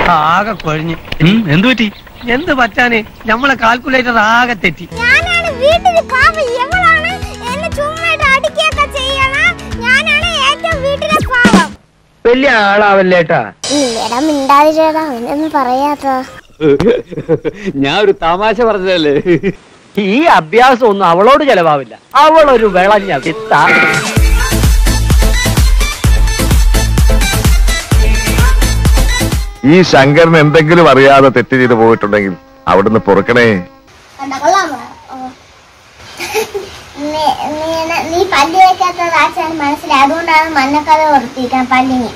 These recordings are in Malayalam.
ആകെ കൊഴിഞ്ഞു. എന്ത് പറ്റി? എന്ത് പറ്റാന്, നമ്മളെ കാൽക്കുലേറ്റർ ആകെ തെറ്റി. വലിയ ആളാവല്ലേട്ടാ. ഞാൻ ഒരു തമാശ പറഞ്ഞതല്ലേ. ഈ അഭ്യാസം ഒന്നും അവളോട് ചെലവാവില്ല. അവളൊരു വിളഞ്ഞ വിത്ത. ഈ ശങ്കരൻ എന്തെങ്കിലും അറിയാതെ തെറ്റ് ചെയ്ത് പോയിട്ടുണ്ടെങ്കിൽ അവിടുന്ന് പൊറുക്കണേ. നീ പല്ല് വെക്കാത്തത് ആച്ചാൻ മനസ്സിലായി. അതുകൊണ്ടാണ് മഞ്ഞക്കഥ ഓർത്തിരിക്കണം പല്ലിന്.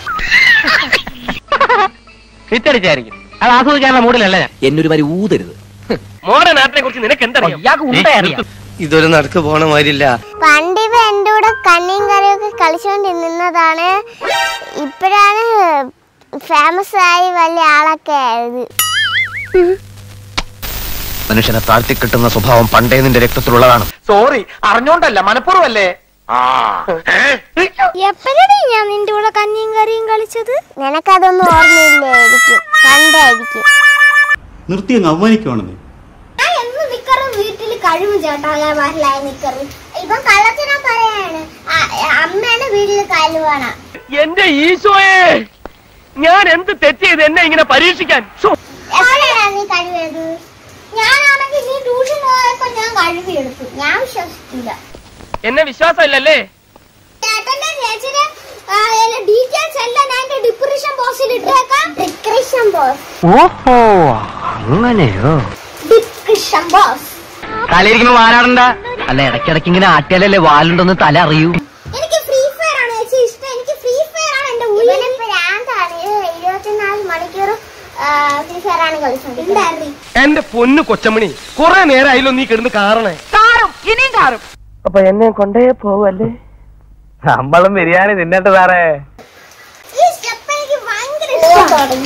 വിറ്റടിച്ചായിരിക്കും. അത് ആസ്വദിക്കാനുള്ള മൂഡിലല്ല ഞാൻ. എന്നൊരു വരി ഊതരുത്. മോഡേൺ ആർട്ടിനെ കുറിച്ച് നിനക്ക് എന്തറിയാം? ഇതൊരു നടക്ക് പോണ മാതിരില്ല. പണ്ടിവ എന്റെ കൂടെ കണ്ണിയും കറിയൊക്കെ കളിച്ചോണ്ടിരുന്നതാണ്. ഇപ്പോഴാണ് ഫേമസ് ആയി വലിയ ആളൊക്കെ ആയത്. മനുഷ്യനെ താഴ്ത്തി കിട്ടുന്ന സ്വഭാവം പണ്ടേ നിന്റെ രക്തത്തിലുള്ളതാണ്. സോറി, അറിഞ്ഞോണ്ടല്ല, മനഃപൂർവ്വല്ലേ. എപ്പോഴാണ് ഞാൻ നിന്റെ കൂടെ കഞ്ഞിയും കറിയും കളിച്ചത്? നിനക്കതൊന്നും ഓർമ്മയില്ലായിരിക്കും, കണ്ടായിരിക്കും. നിർത്തി അങ്ങ് അവമാനിക്കുവാണെന്നേ. വീട്ടിൽ കഴിവ് ചേട്ടാ നിക്കറ്. ഇപ്പൊ കള്ളത്തിനാ പറയാണ് അമ്മേനെ വീട്ടിൽ കഴിവാണ്. എന്റെ ഈശോയെ, ഞാൻ എന്ത് തെറ്റ് ചെയ്ത് എന്നെ ഇങ്ങനെ പരീക്ഷിക്കാൻ? നീ കഴിവേത്? ഞാനാണെങ്കിൽ നീ ട്യൂഷൻ പോയപ്പോ ഞാൻ കഴിവെടുത്തു. ഞാൻ വിശ്വസിക്കില്ല. എന്നെ വിശ്വാസമില്ലല്ലേ? ചേട്ടന്റെ ചേച്ചിയുടെ ഡീറ്റെയിൽസ് എല്ലാം ഞാൻ ഡിപ്രഷൻ ബോക്സിൽ ഇട്ടേക്കാം. Depression box. ഓഹോ, അങ്ങനെയോ? Depression box. തലയിരിക്കുമ്പോ വാരാടണ്ട. അല്ല, ഇടയ്ക്കിടയ്ക്ക് ഇങ്ങനെ ആട്ടിയാലല്ലേ വാലുണ്ടെന്ന് തല അറിയൂ. എനിക്ക് ഫ്രീ ഫയർ ആണ് ചേച്ചി ഇഷ്ടം. എനിക്ക് ഫ്രീ ഫയർ ആണ് എന്റെ ഉള്ളിൽ. 24 മണിക്കൂർ ഫ്രീ ഫയർ ആണ് കളിച്ചോണ്ടിരുന്നത്. എന്റെ പൊന്നു കൊച്ചമണി, കുറെ നേരമായില്ലോ നീ കിടന്ന് കാറണേ. കാറും, ഇനിയും കാറും. അപ്പൊ എന്നെ കൊണ്ടേ പോവല്ലേ? നമ്മളും ബിരിയാണി തിന്നിട്ട് സാറേ. ഈ സ്റ്റെപ്പ് എനിക്ക് ഭയങ്കര ഇഷ്ടം.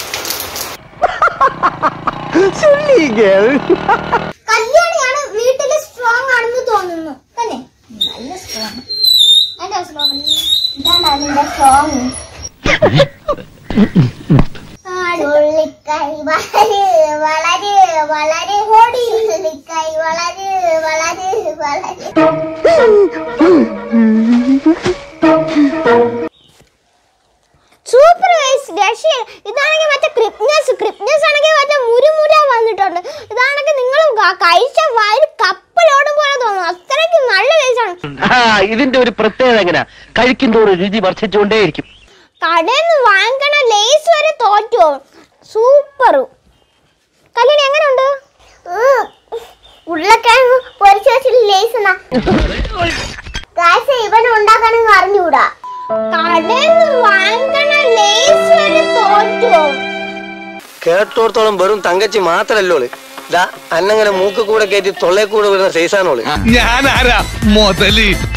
കല്യാണിയാണ് വീട്ടില് സ്ട്രോങ് ആണെന്ന് തോന്നുന്നു. തന്നെ നല്ല സ്ട്രോങ്. എന്റെ സ്ട്രോങ് ഇതാണ് അതിന്റെ സ്ട്രോങ്. ഉള്ളിക്കൈ വളരെ വളരെ വളരെ ഓടി. ഉള്ളിക്കൈ വളരെ വളരെ വളരെ. സൂപ്പർ ഇതാണെങ്കിൽ മറ്റേ ക്രിപ്നസ് ആണെങ്കിൽ മറ്റേ മുരുമുര വന്നിട്ടുണ്ട്. ഇതാണെങ്കിൽ നിങ്ങൾ കഴിച്ച വയറ് കപ്പലോടും പോലെ തോന്നുന്നു. അത്രയ്ക്ക് നല്ല ടേസ്റ്റാണ്. ഇതിന്റെ ഒരു പ്രത്യേകത എങ്ങനെയാ? കഴിക്കുന്തോറും രുചി വർദ്ധിച്ചുകൊണ്ടേയിരിക്കും. കടയിൽ നിന്ന് വാങ്ങിക്കണ ലേസ് വരെ തോറ്റോ. സൂപ്പർ. കല്യാണി എങ്ങനെയുണ്ട്? ഉരുളക്കിഴങ്ങ് പൊരിച്ചു വെച്ചിട്ട് ലേസ് ഇവനെ ഉണ്ടാക്കണമെന്ന് അറിഞ്ഞൂടാ. കടയിൽ നിന്ന് വാങ്ങിക്കണ ലേസ് വരെ തോറ്റോ. കേട്ടോടത്തോളം വെറും തങ്കച്ചി മാത്രല്ലോള്. അന്നങ്ങനെ മൂക്ക് കൂടെ കയറ്റി തൊള്ളേ കൂടെ വരുന്ന സൈസാണോള്. ഞാനാരാ മുതല്?